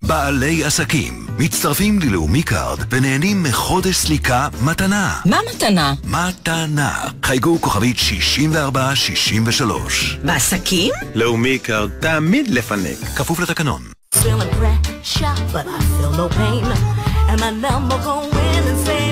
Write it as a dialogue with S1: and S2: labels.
S1: בעלי עסקים מצטרפים ללאומי קארד ונהנים מחודש סליקה מתנה.
S2: מה מתנה?
S1: מתנה. חייגו כוכבית 6463.
S3: בעסקים?
S4: לאומי קארד תמיד לפנק.
S1: כפוף לתקנון.
S5: Feeling pressure, but I feel no pain. And my number gon' win and say